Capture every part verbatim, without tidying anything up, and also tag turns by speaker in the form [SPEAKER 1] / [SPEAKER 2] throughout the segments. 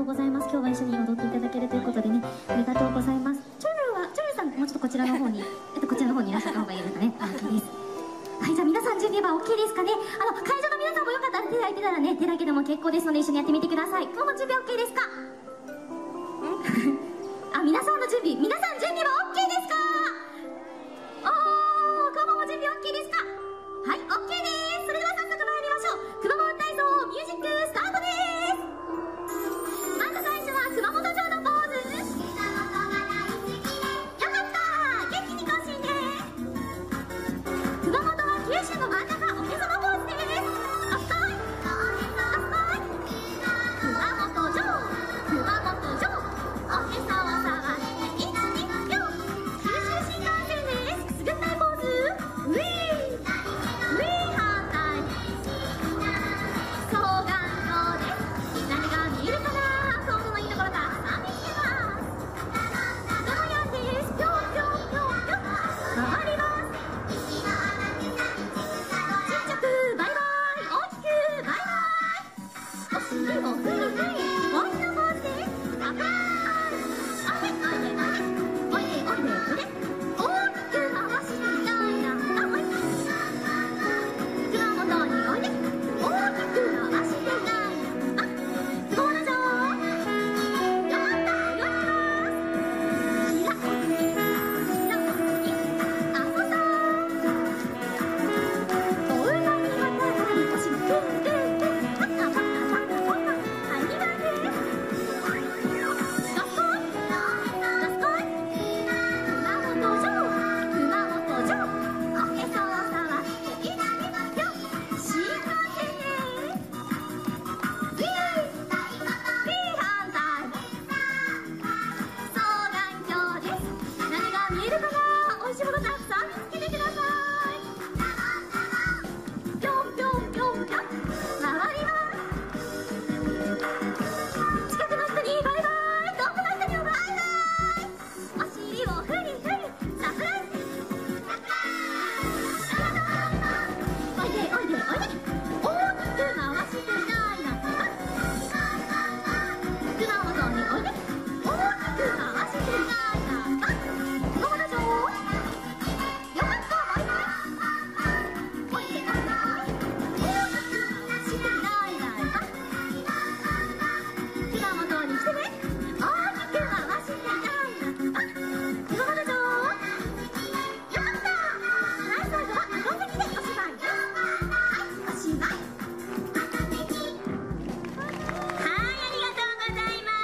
[SPEAKER 1] うございます。今日は一緒に踊っていただけるということでね、ありがとうございます。チョルは、チョルさん、もうちょっとこちらの方に、えっと、こちらの方にいらっしゃった方がいいですかね。あ、OK です。はい、じゃあ皆さん準備は OK ですかね。あの、会場の皆さんもよかったら手が空いてたらね、手だけでも結構ですので一緒にやってみてください。もう準備 OK ですか？あ、皆さんの準備、皆さん準備は OK ですか？おー、くまモンも準備 OK ですか？はい、OK です。それでは早速参りましょう。くまモン体操ミュージックスタートです。まず最初は熊本城のポーズ。よかった、元気に更新です。熊本は九州の真ん中、おへそのポーズです。あっさいあっさい。熊本城熊本城おへそを触っていちにぴょん。九州新幹線です。くすぐったいポーズ。ウィーウィー反対双眼鏡です。何が見えるかな。顔のいいところたくさん見つけます。どうやんです。ぴょんぴょんぴょんぴょん回ります。ちっちゃくバイバイ、大きくバイバイ。お尻をふりふり大きなポーズです。乾杯。おいでおいでおいでおいでおいでおいで大きく回していないな。あ、おいで熊本においで大きく回していないな。あ、熊本城よかった、よります。ひらおつきひらおつきあそさおうなぎまたがりおしりくんくんくんパッカパッカパッカパッカはいにばんです。どすこいどすこい熊本城熊本城おへそを触っていちにぴょん。新幹線です。ウィーウィー反対双眼鏡です。何が見えるかな。おいしいものたくさん見つけてください。ぴょんぴょんぴょんぴょん回ります。近くの人にバイバイ、遠くの人にもバイバイ。お尻をフリフリサプライズ。おいでおいでおいで大きく回していないな。熊本においで大きく回していないな。熊本城よかった、バイバイ。おいでおいで大きく回していないな。熊本に来てね、大きく回していないな。熊本城よかった。はい、最後はあご席でおしまいです。はい、おしまい。はい、ありがとうございます。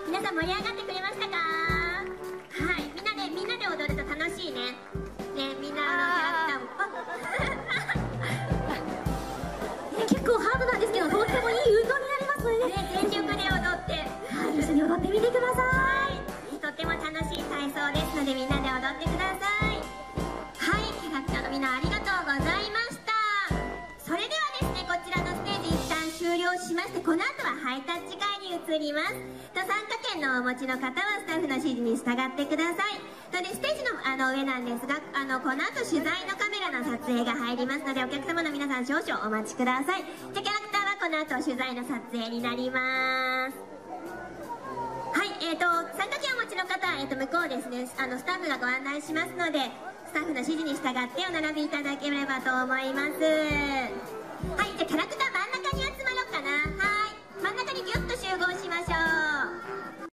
[SPEAKER 1] 皆さん盛り上がってくれましたか？はい、みんなでみんなで踊ると楽しいね。ね、みんなあのキャラクターもね、結構ハードなんですけど、とってもいい運動になりますのでね、全力で踊って、はい、一緒に踊ってみてください。とっても楽しい体操ですのでみんなで踊ってください。はい、キャラクターのみんなありがとうございました。それではですね、こちらのステージ一旦終了しまして、この後はハイタッチ会に移ります。と参加券のお持ちの方はスタッフの指示に従ってください。とでステージのあの上なんですが、あのこの後取材のカメラの撮影が入りますので、お客様の皆さん少々お待ちください。じゃあキャラクターはこの後取材の撮影になります。はい、えーと参加券をお持ちの方は、えー、と向こうですね、あのスタッフがご案内しますので、スタッフの指示に従ってお並びいただければと思います。はい、じゃあキャラクター真ん中に集まろうかな。はい、真ん中にギュッと集合しましょう。